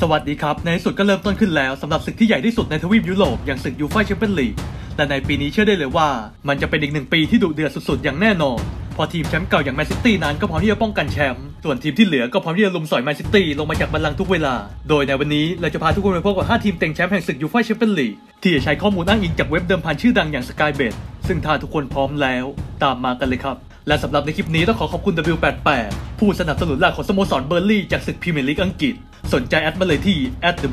สวัสดีครับในสุดก็เริ่มต้นขึ้นแล้วสำหรับศึกที่ใหญ่ที่สุดในทวีปยุโรปอย่างศึกยูฟ่าแชมเปี้ยนลีกและในปีนี้เชื่อได้เลยว่ามันจะเป็นอีก1 ปีที่ดุเดือดสุดๆอย่างแน่นอนพอทีมแชมป์เก่าอย่างแมนซิตี้นั้นก็พร้อมที่จะป้องกันแชมป์ส่วนทีมที่เหลือก็พร้อมที่จะลุมสอยแมนซิตี้ลงมาจากบัลลังก์ทุกเวลาโดยในวันนี้เราจะพาทุกคนไปพบกับ5ทีมเต็งแชมป์แห่งศึกยูฟ่าแชมเปี้ยนลีกที่จะใช้ข้อมูลอ้างอิงจากเว็บเดิมพันชื่อดังอย่าง Skybet ซึ่งถ้าทุกคนพร้อมแล้วตามมากันเลยครับและสำหรับในคลิปนี้ต้องขอขอบคุณ W88 ผู้สนับสนุนหลักของสโมสรเบอร์ลี่จากศึกพรีเมียร์ลีกอังกฤษสนใจแอดมาเลยที่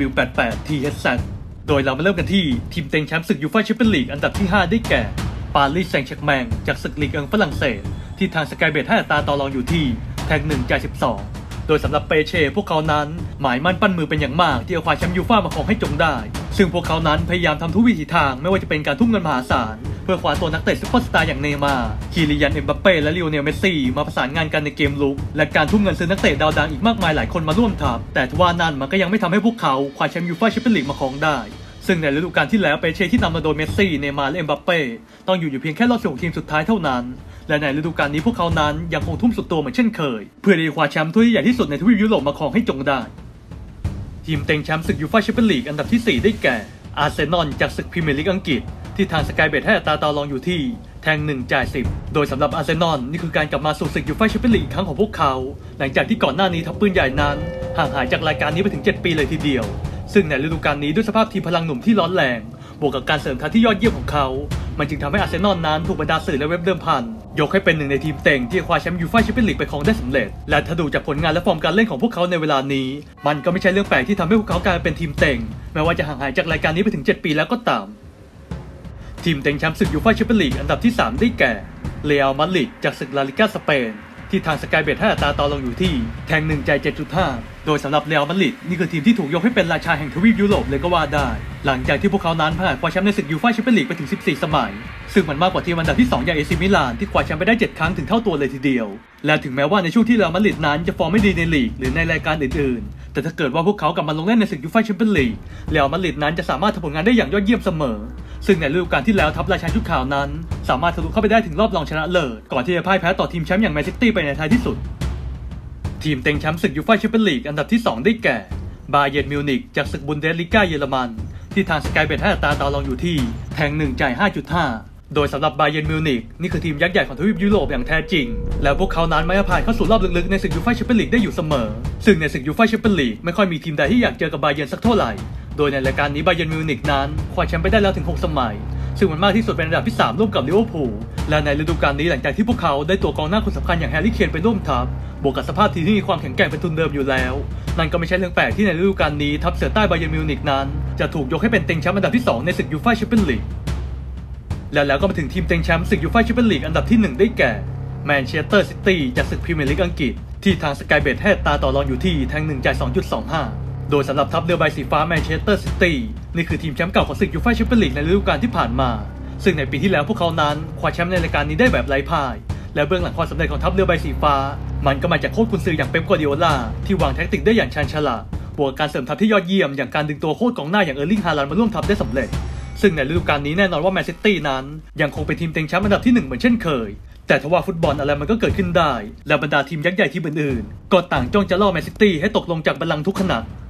@W88THZ โดยเรามาเริ่มกันที่ทีมเต็งแชมป์ศึกยูฟ่าแชมเปี้ยนลีกอันดับที่5ได้แก่ปารีสแซงต์แชร์แมงจากศึกลีกฝรั่งเศสที่ทาง Skybet ให้อัตราต่อรองอยู่ที่แทง1จ่าย12โดยสำหรับเปเช่พวกเขานั้นหมายมั่นปั้นมือเป็นอย่างมากที่จะคว้าแชมป์ยูฟ่ามาครองให้จงได้ซึ่งพวกเขานั้นพยายามทำทุกวิถีทางไม่ว่าจะเป็นการทุ่มเงินมหาศาลเพื่อคว้าตัวนักเตะซุปเปอร์สตาร์อย่างเนย์มาร์คีลิยัน เอ็มบัปเป้และลิโอเนล เมสซี่มาประสานงานกันในเกมลุกและการทุ่มเงินซื้อนักเตะดาวดังอีกมากมายหลายคนมาร่วมทัพแต่ทว่านั่นมันก็ยังไม่ทำให้พวกเขาคว้าแชมป์ยูฟ่าแชมเปี้ยนลีกมาครองได้ซึ่งในฤดูกาลที่แล้วเปเช่ที่นำมาโดยเมสซี่เนย์มาร์และเอ็มบัปเป้ต้องอยู่เพียงแค่รอบ16ทีมสุดท้ายเท่านั้นและในฤดูกาลนี้พวกเขานั้นยังคงทุ่มสุดตัวเหมือนเช่นเคยเพื่อที่จะคว้าแชมป์ถ้วยที่ใหญ่ที่สุดในทวีปยุโรปมาครองให้จงได้ทีมเต็งแชมป์ศึกยูฟ่าแชมเปี้ยนลีกอันดับที่4ได้แก่อาร์เซนอลจากศึกพรีเมียร์ลีกอังกฤษที่ทาง Skybet ให้อัตราต่อรองอยู่ที่แทง1จ่าย10โดยสำหรับอาร์เซนอลนี่คือการกลับมาสู่ศึกยูฟ่าแชมเปี้ยนลีกครั้งของพวกเขาหลังจากที่ก่อนหน้านี้ทัพปืนใหญ่นั้นห่างหายจากรายการนี้ไปถึง7 ปีเลยทีเดียวซึ่งในฤดูกาลนี้ด้วยสภาพทีมพลังหนุ่มที่ร้อนแรงบวกกับการเสริมทัพที่ยอดเยี่ยมของเขามันจึงทำให้อาร์เซนอลนั้นถูกบรรดาสื่อและเว็บเดิมพันยกให้เป็นหนึ่งในทีมเต็งที่คว้าแชมป์ยูฟ่าแชมเปี้ยนลีกไปครองได้สำเร็จและถ้าดูจากผลงานและฟอร์มการเล่นของพวกเขาในเวลานี้มันก็ไม่ใช่เรื่องแปลกที่ทำให้พวกเขากลายเป็นทีมเต็งแม้ว่าจะห่างหายจากรายการนี้ไปถึง7 ปีแล้วก็ตามทีมเต็งแชมป์ศึกยูฟ่าแชมเปี้ยนลีกอันดับที่3ได้แก่เรอัลมาดริดจากศึกลาลิก้าสเปนที่ทาง Skybet ให้อัตราต่อรองอยู่ที่แทง1จ่าย7.5โดยสำหรับเรอัลมาดริดนี่คือทีมที่ถูกยกให้เป็นราชาแห่งทวีปยุโรปเลยก็ว่าได้หลังจากที่พวกเขานั้นผ่านคว้าแชมป์ในศึกยูฟ่าแชมเปี้ยนลีกไปถึง14สมัยซึ่งมันมากกว่าทีมอันดับที่2อย่างเอซิมิลานที่คว้าแชมป์ไปได้7ครั้งถึงเท่าตัวเลยทีเดียวและถึงแม้ว่าในช่วงที่เรอัลมาดริดนั้นจะฟอร์มไม่ดีในลีกหรือในรายการอื่นๆแต่ถ้าเกิดว่าพวกเขากลับมาลงเล่นในศึกยูฟ่าแชมเปี้ยนลีกเรอัลมาดริดนั้นจะสามารถทำผลงานได้อย่างยอดเยี่ยมเสมอซึ่งในฤดูกาลที่แล้วทัพราชาชุดขาวนั้นสามารถทะลุเข้าไปได้ถึงรอบรองชนะเลิศก่อนที่จะพ่ายแพ้ต่อทีมแชมป์อย่างแมนซิตี้ไปในท้ายที่สุดทีมเต็งแชมป์ศึกยูฟ่าแชมเปี้ยนลีกอันดับที่2ได้แก่บาเยิร์นมิวนิกจากศึกบุนเดสลิก้าเยอรมันที่ทาง Skybet ให้อัตราต่อรองอยู่ที่แทง1จ่าย5.5โดยสำหรับบาเยิร์นมิวนิกนี่คือทีมยักษ์ใหญ่ของทวีปยุโรปอย่างแท้จริงแล้วพวกเขานั้นไม่ผ่านเข้าสู่รอบลึกๆในศึกยูฟ่าแชมเปี้ยนลีกได้อยู่เสมอซึ่งในศึกยูฟ่าแชมเปี้ยนลีกไม่ค่อยมีทีมใดที่อยากเจอกับบาเยิร์นสักเท่าไหร่โดยในรายการนี้บาเยิร์นมิวนิกนั้นคว้าแชมป์ไปได้แล้วถึง6สมัยซึ่งมันมากที่สุดเป็นอันดับที่3ร่วมกับลิเวอร์พูลและในฤดูกาลนี้หลังจากที่พวกเขาได้ตัวกองหน้าคนสำคัญอย่างแฮร์รี่เคนไปร่วมทัพบวกกับสภาพทีมที่มีความแข็งแกร่งเป็นทุนเดิมอยู่แล้วนั่นก็ไม่ใช่เรื่องแปลกที่ในฤดูกาลนี้ทัพเสือใต้บาเยิร์นมิวนิกนั้นจะถูกยกให้เป็นเต็งแชมป์อันดับที่2ในศึกยูฟ่าแชมเปี้ยนลีกแล้วก็มาถึงทีมเต็งแชมป์ศึกยูฟ่าแชมเปี้ยนลีกอันดับที่1ได้แก่แมนเชสเตอร์ซิตี้จากศึกพรีเมียร์ลีกอังกฤษที่ทาง Skybet ให้อัตราต่อรองอยู่ที่แทง1จ่าย 2.25โดยสำหรับทัพเรือใบสีฟ้าแมนเชสเตอร์ซิตี้นี่คือทีมแชมป์เก่าของศึกยูฟ่าแชมเปี้ยนลีกในฤดูกาลที่ผ่านมาซึ่งในปีที่แล้วพวกเขานั้นคว้าแชมป์ในรายการนี้ได้แบบไร้พ่ายและเบื้องหลังความสำเร็จของทัพเรือใบสีฟ้ามันก็มาจากโค้ชกุนซืออย่างเป๊ป กัวร์ดิโอลาที่วางแท็กติกได้อย่างชาญฉลาดบวกการเสริมทัพที่ยอดเยี่ยมอย่างการดึงตัวโค้ชกองหน้าอย่างเออร์ลิง ฮาลันด์มาร่วมทัพได้สำเร็จซึ่งในฤดูกาลนี้แน่นอนว่าแมนซิตี้นั้นยังคงเป็นทีมเต็งแชมป์อันดับที่1เหมือนเช่นเคยแต่ทว่าฟุตบอลอะไรมันก็เกิดขึ้นได้และบรรดาทีมยักษ์ใหญ่ทีมอื่นๆก็ต่างจ้องจะล่อแมนซิตี้ให้ตกลงจากบัลลังก์ทุกขณะ